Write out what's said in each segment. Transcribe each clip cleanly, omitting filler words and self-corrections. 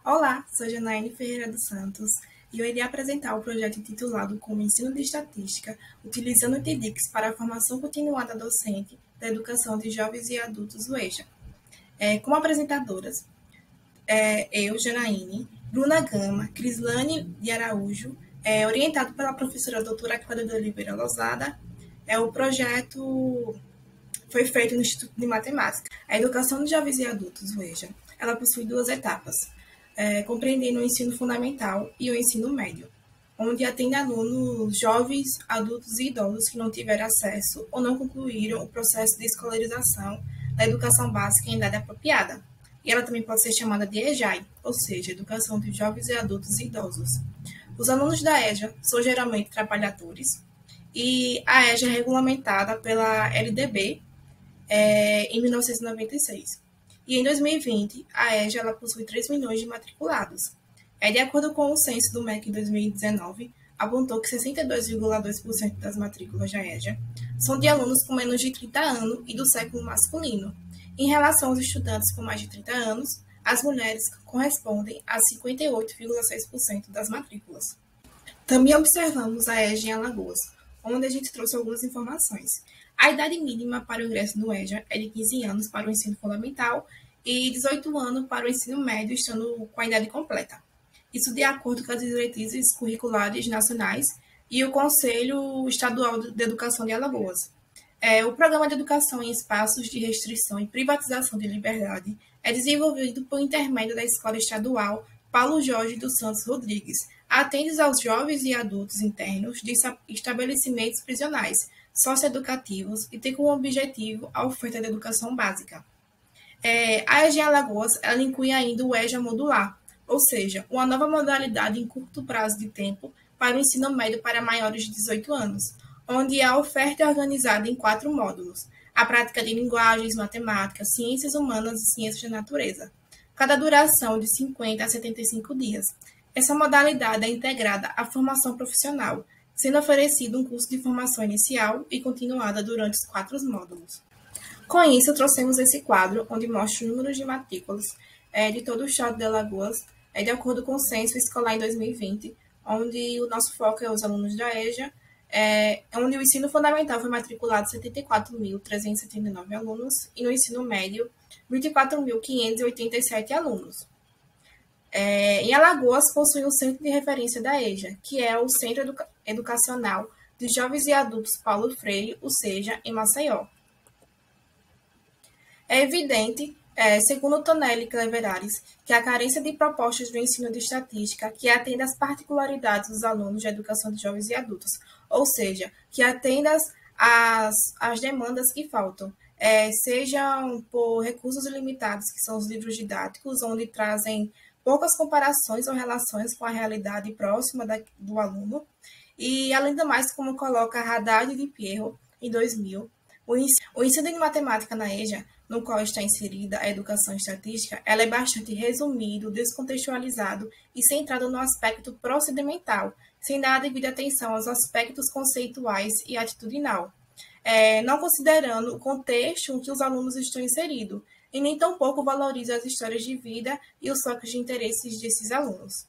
Olá, sou Janaíne Ferreira dos Santos e eu irei apresentar o projeto intitulado como Ensino de Estatística, utilizando o TEDx para a formação continuada docente da educação de jovens e adultos do EJA. Como apresentadoras, eu, Janaíne, Bruna Gama, Crislane de Araújo, orientado pela professora doutora Cláudia de Oliveira Lozada. O projeto foi feito no Instituto de Matemática. A educação de jovens e adultos, veja, ela possui duas etapas, compreendendo o ensino fundamental e o ensino médio, onde atende alunos jovens, adultos e idosos que não tiveram acesso ou não concluíram o processo de escolarização da educação básica em idade apropriada. E ela também pode ser chamada de EJAI, ou seja, Educação de Jovens e Adultos e Idosos. Os alunos da EJA são geralmente trabalhadores e a EJA é regulamentada pela LDB, em 1996. E em 2020, a EJA ela possui 3 milhões de matriculados. De acordo com o censo do MEC em 2019, apontou que 62,2% das matrículas da EJA são de alunos com menos de 30 anos e do sexo masculino. Em relação aos estudantes com mais de 30 anos, as mulheres correspondem a 58,6% das matrículas. Também observamos a EJA em Alagoas, onde a gente trouxe algumas informações. A idade mínima para o ingresso no EJA é de 15 anos para o ensino fundamental e 18 anos para o ensino médio, estando com a idade completa. Isso de acordo com as diretrizes curriculares nacionais e o Conselho Estadual de Educação de Alagoas. O Programa de Educação em Espaços de Restrição e Privatização de Liberdade é desenvolvido por intermédio da Escola Estadual Paulo Jorge dos Santos Rodrigues. Atende aos jovens e adultos internos de estabelecimentos prisionais, socioeducativos e tem como objetivo a oferta de educação básica. A EJA em Alagoas ela inclui ainda o EJA modular, ou seja, uma nova modalidade em curto prazo de tempo para o ensino médio para maiores de 18 anos, onde a oferta é organizada em 4 módulos: a prática de linguagens, matemática, ciências humanas e ciências da natureza, cada duração de 50 a 75 dias. Essa modalidade é integrada à formação profissional, sendo oferecido um curso de formação inicial e continuada durante os 4 módulos. Com isso, trouxemos esse quadro, onde mostra os números de matrículas de todo o estado de Alagoas, de acordo com o censo escolar em 2020, onde o nosso foco é os alunos da EJA, onde o ensino fundamental foi matriculado 74.379 alunos e no ensino médio 24.587 alunos. Em Alagoas, possui um centro de referência da EJA, que é o Centro Educacional de Jovens e Adultos Paulo Freire, o SEJA, em Maceió. É evidente, segundo Tonelli Cleverares, que a carência de propostas do ensino de estatística que atenda às particularidades dos alunos de educação de jovens e adultos, ou seja, que atenda às demandas que faltam, sejam por recursos limitados, que são os livros didáticos, onde trazem poucas comparações ou relações com a realidade próxima do aluno, e, além do mais, como coloca Haddad de Pierro, em 2000, o ensino de matemática na EJA, no qual está inserida a educação estatística, ela é bastante resumido, descontextualizado e centrado no aspecto procedimental, sem dar a devida atenção aos aspectos conceituais e atitudinal, não considerando o contexto em que os alunos estão inseridos, e nem tampouco valoriza as histórias de vida e os focos de interesses desses alunos.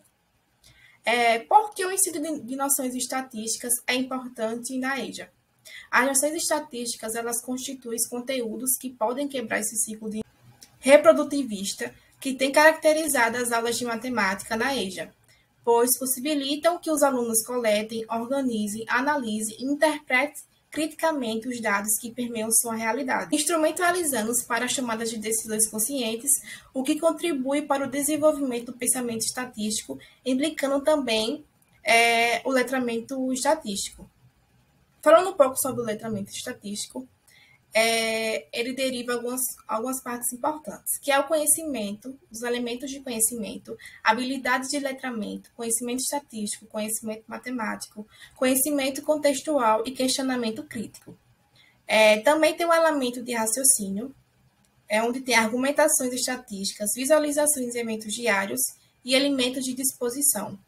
Por que o ensino de noções estatísticas é importante na EJA? As noções estatísticas elas constituem conteúdos que podem quebrar esse ciclo de reprodutivista que tem caracterizado as aulas de matemática na EJA, pois possibilitam que os alunos coletem, organizem, analisem e interpretem criticamente os dados que permeiam sua realidade, instrumentalizando-os para chamadas de decisões conscientes, o que contribui para o desenvolvimento do pensamento estatístico, implicando também o letramento estatístico. Falando um pouco sobre o letramento estatístico, ele deriva algumas partes importantes, que é o conhecimento, os elementos de conhecimento, habilidades de letramento, conhecimento estatístico, conhecimento matemático, conhecimento contextual e questionamento crítico. Também tem o elemento de raciocínio, onde tem argumentações estatísticas, visualizações de eventos diários e elementos de disposição,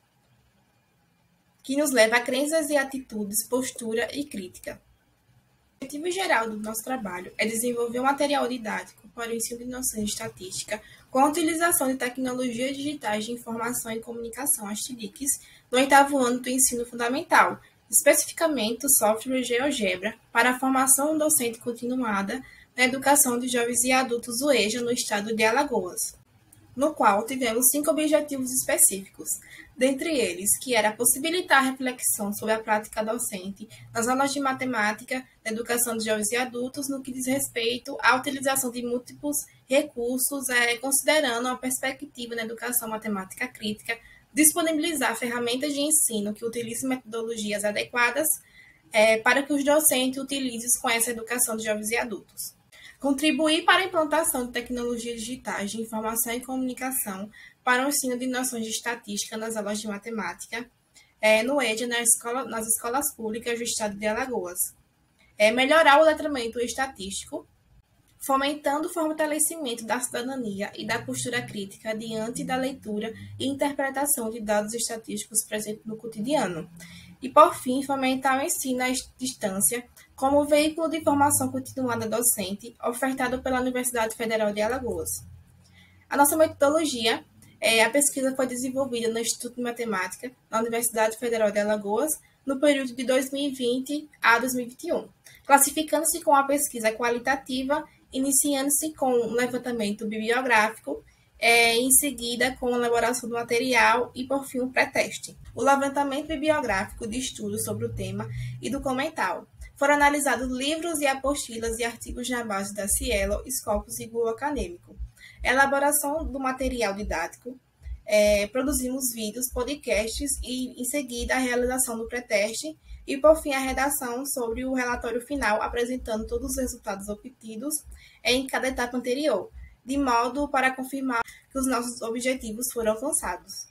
que nos leva a crenças e atitudes, postura e crítica. O objetivo geral do nosso trabalho é desenvolver um material didático para o ensino de noções de estatística com a utilização de tecnologias digitais de informação e comunicação, as TICs, no 8º ano do ensino fundamental, especificamente o software GeoGebra, para a formação docente continuada na educação de jovens e adultos UEJA no estado de Alagoas, no qual tivemos 5 objetivos específicos, dentre eles, que era possibilitar a reflexão sobre a prática docente nas aulas de matemática na educação de jovens e adultos no que diz respeito à utilização de múltiplos recursos, considerando a perspectiva na educação matemática crítica, disponibilizar ferramentas de ensino que utilizem metodologias adequadas para que os docentes utilizem com essa educação de jovens e adultos. Contribuir para a implantação de tecnologias digitais de informação e comunicação para o ensino de noções de estatística nas aulas de matemática, no EJA, nas escolas públicas do estado de Alagoas. Melhorar o letramento estatístico, fomentando o fortalecimento da cidadania e da postura crítica diante da leitura e interpretação de dados estatísticos presentes no cotidiano. E, por fim, fomentar o ensino à distância como veículo de formação continuada docente ofertado pela Universidade Federal de Alagoas. A nossa metodologia, a pesquisa foi desenvolvida no Instituto de Matemática da Universidade Federal de Alagoas no período de 2020 a 2021, classificando-se com a pesquisa qualitativa, iniciando-se com um levantamento bibliográfico, em seguida com a elaboração do material e, por fim, o pré-teste. O levantamento bibliográfico de estudo sobre o tema e do comentário. Foram analisados livros e apostilas e artigos na base da Cielo, Scopus e Google Acadêmico. Elaboração do material didático, produzimos vídeos, podcasts e, em seguida, a realização do pré-teste e, por fim, a redação sobre o relatório final, apresentando todos os resultados obtidos em cada etapa anterior, de modo para confirmar que os nossos objetivos foram alcançados.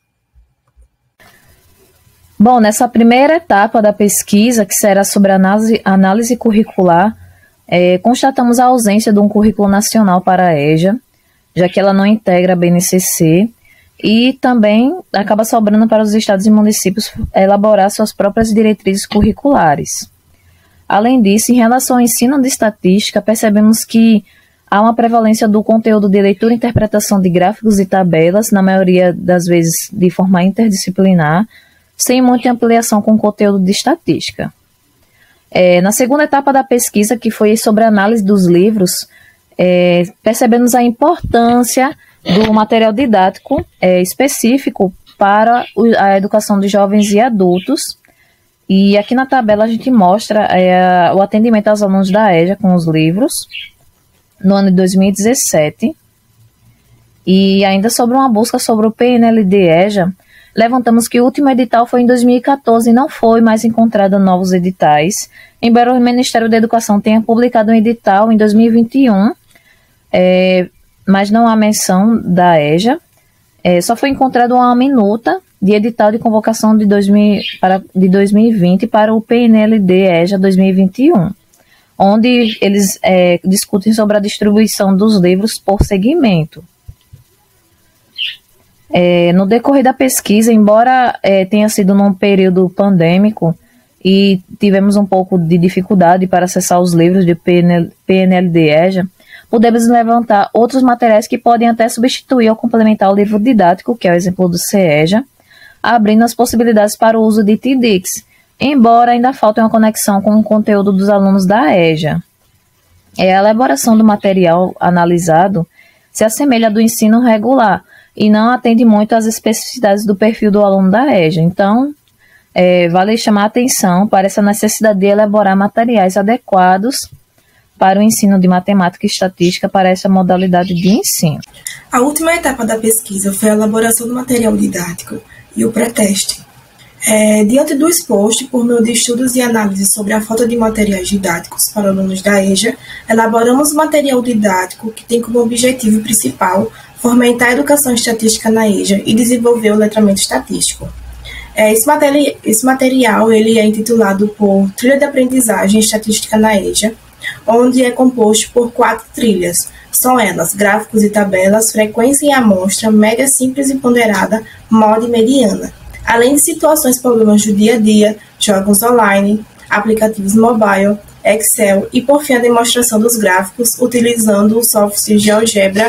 Bom, nessa primeira etapa da pesquisa, que será sobre análise curricular, constatamos a ausência de um currículo nacional para a EJA, já que ela não integra a BNCC, e também acaba sobrando para os estados e municípios elaborar suas próprias diretrizes curriculares. Além disso, em relação ao ensino de estatística, percebemos que há uma prevalência do conteúdo de leitura e interpretação de gráficos e tabelas, na maioria das vezes de forma interdisciplinar, sem muita ampliação com o conteúdo de estatística. Na segunda etapa da pesquisa, que foi sobre a análise dos livros, percebemos a importância do material didático específico para a educação de jovens e adultos. E aqui na tabela a gente mostra o atendimento aos alunos da EJA com os livros no ano de 2017. E ainda sobre uma busca sobre o PNLD-EJA, levantamos que o último edital foi em 2014 e não foi mais encontrado novos editais, embora o Ministério da Educação tenha publicado um edital em 2021, mas não há menção da EJA. Só foi encontrada uma minuta de edital de convocação de 2020 para o PNLD-EJA 2021, onde eles discutem sobre a distribuição dos livros por segmento. No decorrer da pesquisa, embora tenha sido num período pandêmico e tivemos um pouco de dificuldade para acessar os livros de PNLD-EJA, podemos levantar outros materiais que podem até substituir ou complementar o livro didático, que é o exemplo do CEJA, abrindo as possibilidades para o uso de TDICs, embora ainda falte uma conexão com o conteúdo dos alunos da EJA. A elaboração do material analisado se assemelha do ensino regular e não atende muito às especificidades do perfil do aluno da EJA. Então, vale chamar a atenção para essa necessidade de elaborar materiais adequados para o ensino de matemática e estatística para essa modalidade de ensino. A última etapa da pesquisa foi a elaboração do material didático e o pré-teste. Diante do exposto, por meio de estudos e análises sobre a falta de materiais didáticos para alunos da EJA, elaboramos o material didático que tem como objetivo principal fomentar a educação estatística na EJA e desenvolver o letramento estatístico. Esse material ele é intitulado por Trilha de Aprendizagem Estatística na EJA, onde é composto por 4 trilhas. São elas: gráficos e tabelas, frequência e amostra, média simples e ponderada, moda e mediana. Além de situações e problemas do dia a dia, jogos online, aplicativos mobile, Excel e, por fim, a demonstração dos gráficos utilizando o software GeoGebra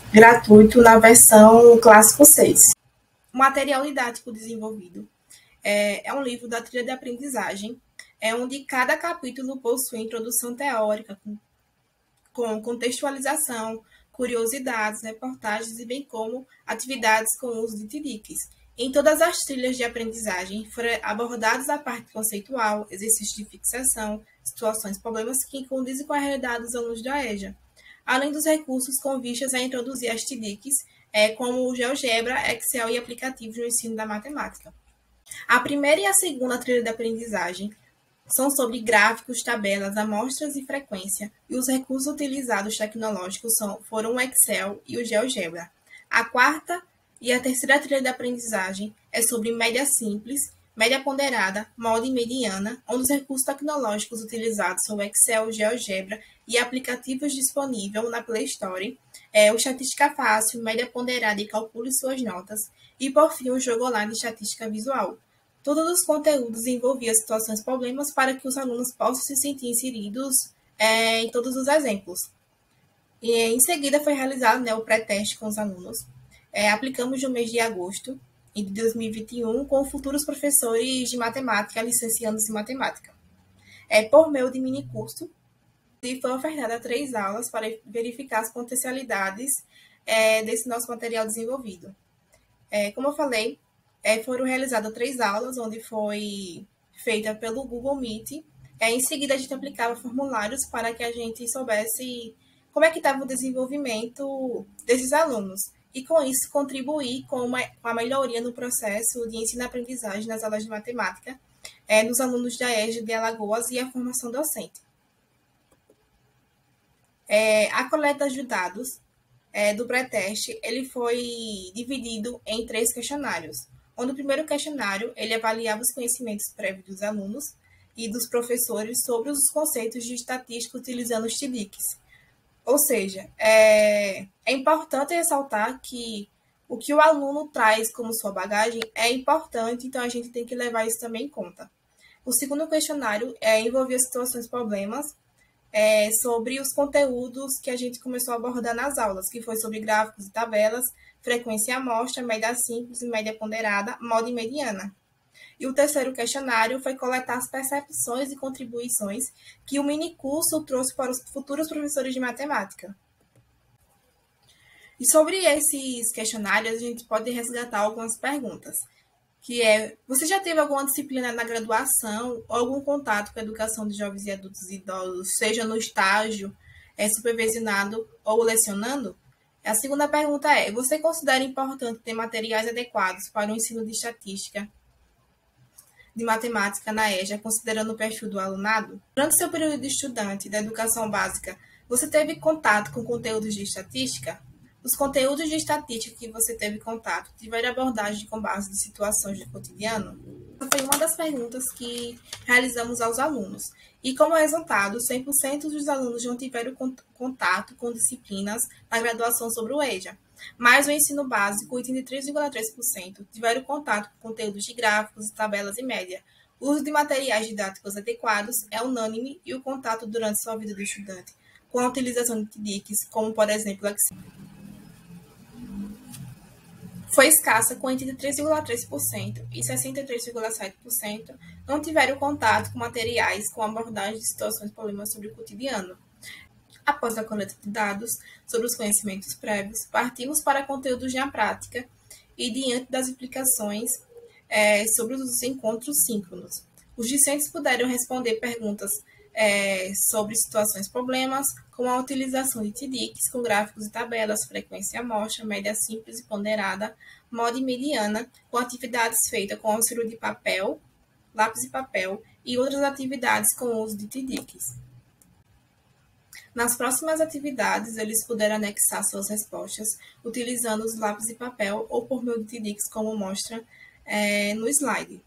gratuito na versão Clássico 6. O material didático desenvolvido é um livro da trilha de aprendizagem, onde cada capítulo possui introdução teórica, com contextualização, curiosidades, reportagens e bem como atividades com uso de TDICs. Em todas as trilhas de aprendizagem foram abordados a parte conceitual, exercícios de fixação, situações, problemas que condizem com a realidade dos alunos da EJA, além dos recursos com vistas a introduzir as TDICs, como o GeoGebra, Excel e aplicativos no ensino da matemática. A primeira e a segunda trilha de aprendizagem são sobre gráficos, tabelas, amostras e frequência, e os recursos utilizados tecnológicos foram o Excel e o GeoGebra. A quarta e a terceira trilha de aprendizagem é sobre média simples, média ponderada, moda e mediana, onde os recursos tecnológicos utilizados são o Excel, o GeoGebra e aplicativos disponíveis na Play Store, o Estatística Fácil, média ponderada e calcule suas notas, e por fim o jogo online de estatística visual. Todos os conteúdos envolviam situações problemas para que os alunos possam se sentir inseridos em todos os exemplos. E, em seguida foi realizado o pré-teste com os alunos. Aplicamos no mês de agosto de 2021 com futuros professores de matemática, licenciados em matemática. Por meio de minicurso, e foi ofertada 3 aulas para verificar as potencialidades desse nosso material desenvolvido. Como eu falei, foram realizadas 3 aulas, onde foi feita pelo Google Meet. Em seguida, a gente aplicava formulários para que a gente soubesse como é que estava o desenvolvimento desses alunos. E, com isso, contribuir com a melhoria no processo de ensino-aprendizagem nas aulas de matemática dos alunos da EJA de Alagoas e a formação docente. A coleta de dados do pré-teste ele foi dividido em 3 questionários, onde o primeiro questionário ele avaliava os conhecimentos prévios dos alunos e dos professores sobre os conceitos de estatística utilizando os TDICs. Ou seja, é importante ressaltar que o que o aluno traz como sua bagagem é importante, então a gente tem que levar isso também em conta. O segundo questionário envolvia situações problemas sobre os conteúdos que a gente começou a abordar nas aulas, que foi sobre gráficos e tabelas, frequência e amostra, média simples e média ponderada, moda e mediana. E o terceiro questionário foi coletar as percepções e contribuições que o minicurso trouxe para os futuros professores de matemática. E sobre esses questionários, a gente pode resgatar algumas perguntas, que você já teve alguma disciplina na graduação ou algum contato com a educação de jovens e adultos e idosos, seja no estágio, supervisionado ou lecionando? A segunda pergunta você considera importante ter materiais adequados para o ensino de estatística, de matemática na EJA, considerando o perfil do alunado? Durante seu período de estudante da educação básica, você teve contato com conteúdos de estatística? Os conteúdos de estatística que você teve contato tiveram abordagem com base em situações do cotidiano? Essa foi uma das perguntas que realizamos aos alunos. E, como resultado, 100% dos alunos não tiveram contato com disciplinas na graduação sobre o EJA. Mas o ensino básico, 83,3%, tiveram contato com conteúdos de gráficos, tabelas e média. O uso de materiais didáticos adequados é unânime e o contato durante sua vida do estudante com a utilização de TDICs, como, por exemplo, Excel, foi escassa, com entre 3,3% e 63,7% não tiveram contato com materiais com abordagem de situações e problemas sobre o cotidiano. Após a coleta de dados sobre os conhecimentos prévios, partimos para conteúdos na prática e diante das implicações sobre os encontros síncronos. Os discentes puderam responder perguntas sobre situações e problemas, como a utilização de TDICs com gráficos e tabelas, frequência e amostra, média simples e ponderada, moda e mediana, com atividades feitas com auxílio de papel, lápis e papel, e outras atividades com o uso de TDICs. Nas próximas atividades, eles puderam anexar suas respostas utilizando os lápis e papel ou por meio de TDICs, como mostra no slide.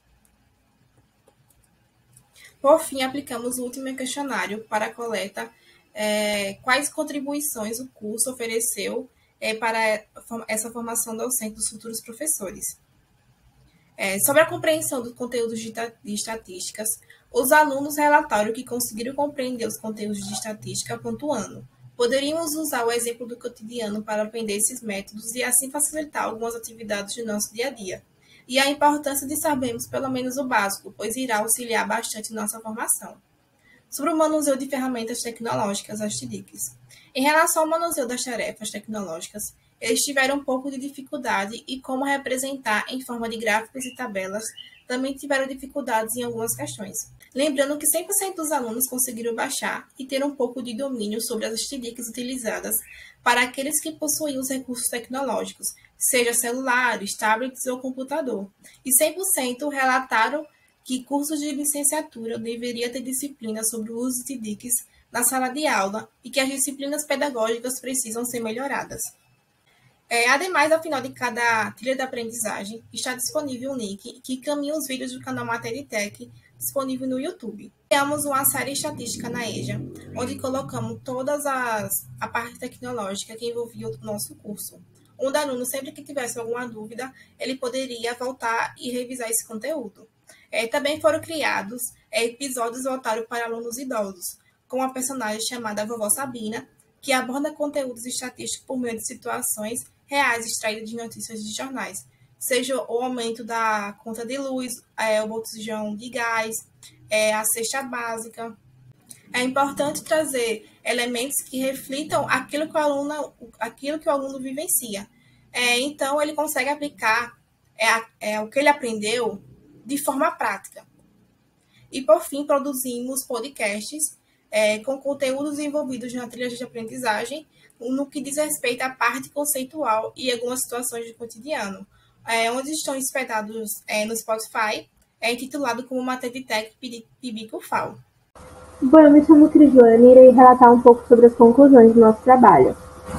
Por fim, aplicamos o último questionário para a coleta quais contribuições o curso ofereceu para essa formação docente dos futuros professores. Sobre a compreensão dos conteúdos de estatísticas, os alunos relataram que conseguiram compreender os conteúdos de estatística pontuando Poderíamos usar o exemplo do cotidiano para aprender esses métodos e assim facilitar algumas atividades do nosso dia a dia. E a importância de sabermos pelo menos o básico, pois irá auxiliar bastante nossa formação. Sobre o manuseio de ferramentas tecnológicas, as TDICs. Em relação ao manuseio das tarefas tecnológicas, eles tiveram um pouco de dificuldade e como representar em forma de gráficos e tabelas, também tiveram dificuldades em algumas questões. Lembrando que 100% dos alunos conseguiram baixar e ter um pouco de domínio sobre as TDICs utilizadas para aqueles que possuíam os recursos tecnológicos, seja celulares, tablets ou computador. E 100% relataram que cursos de licenciatura deveria ter disciplinas sobre o uso de TDICs na sala de aula e que as disciplinas pedagógicas precisam ser melhoradas. Ademais, ao final de cada trilha de aprendizagem, está disponível um link que encaminha os vídeos do canal Materitech disponível no YouTube. Criamos uma série estatística na EJA, onde colocamos a parte tecnológica que envolvia o nosso curso. Onde o aluno, sempre que tivesse alguma dúvida, ele poderia voltar e revisar esse conteúdo. Também foram criados episódios voltados para alunos idosos, com uma personagem chamada Vovó Sabina, que aborda conteúdos estatísticos por meio de situações reais extraídas de notícias de jornais, seja o aumento da conta de luz, o botijão de gás, a cesta básica. É importante trazer elementos que reflitam aquilo que o aluno vivencia. Então, ele consegue aplicar o que ele aprendeu de forma prática. E, por fim, produzimos podcasts com conteúdos envolvidos na trilha de aprendizagem, no que diz respeito à parte conceitual e algumas situações do cotidiano, onde estão hospedados no Spotify, intitulado como Materitech Pibico FAO. Bom, eu me chamo Crislane e irei relatar um pouco sobre as conclusões do nosso trabalho.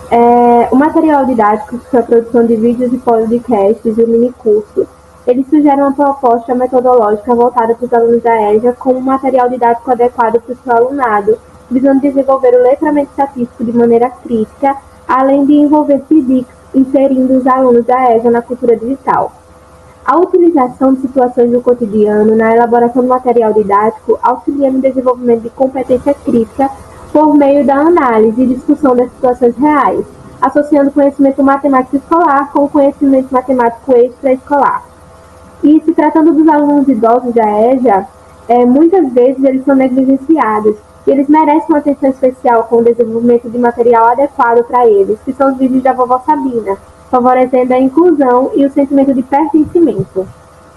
O material didático, que foi a produção de vídeos e podcasts e o minicurso, eles sugerem uma proposta metodológica voltada para os alunos da EJA como um material didático adequado para o seu alunado, visando desenvolver o letramento estatístico de maneira crítica, além de envolver TDICs, inserindo os alunos da EJA na cultura digital. A utilização de situações do cotidiano na elaboração do material didático auxilia no desenvolvimento de competência crítica por meio da análise e discussão das situações reais, associando conhecimento matemático escolar com conhecimento matemático extraescolar. E se tratando dos alunos idosos da EJA, muitas vezes eles são negligenciados e eles merecem uma atenção especial com o desenvolvimento de material adequado para eles, que são os vídeos da Vovó Sabina, favorecendo a inclusão e o sentimento de pertencimento.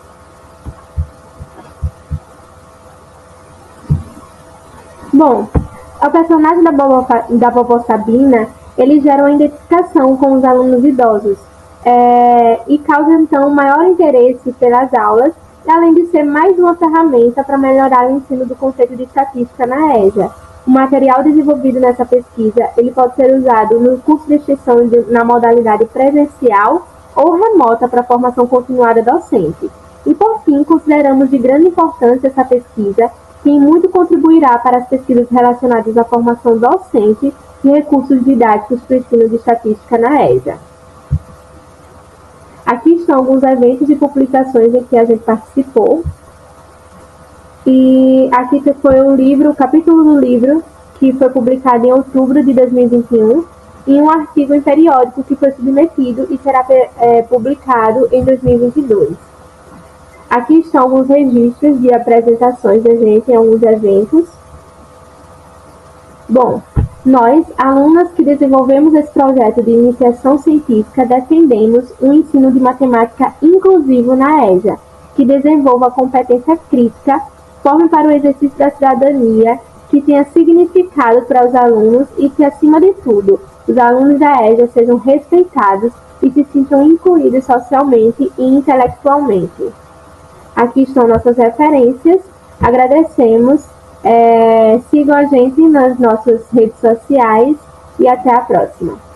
Bom, o personagem da Vovó Sabina, ele gera uma identificação com os alunos idosos e causa, então, maior interesse pelas aulas, além de ser mais uma ferramenta para melhorar o ensino do conceito de estatística na EJA. O material desenvolvido nessa pesquisa ele pode ser usado no curso de extensão na modalidade presencial ou remota para a formação continuada docente. E, por fim, consideramos de grande importância essa pesquisa, que muito contribuirá para as pesquisas relacionadas à formação docente e recursos didáticos para o ensino de estatística na EJA. Aqui estão alguns eventos e publicações em que a gente participou. E aqui foi o capítulo do livro, que foi publicado em outubro de 2021, e um artigo em periódico que foi submetido e será publicado em 2022. Aqui estão alguns registros de apresentações da gente em alguns eventos. Bom, nós, alunas que desenvolvemos esse projeto de iniciação científica, defendemos um ensino de matemática inclusivo na EJA, que desenvolva a competência crítica, forme para o exercício da cidadania, que tenha significado para os alunos e que, acima de tudo, os alunos da EJA sejam respeitados e se sintam incluídos socialmente e intelectualmente. Aqui estão nossas referências, agradecemos, sigam a gente nas nossas redes sociais e até a próxima.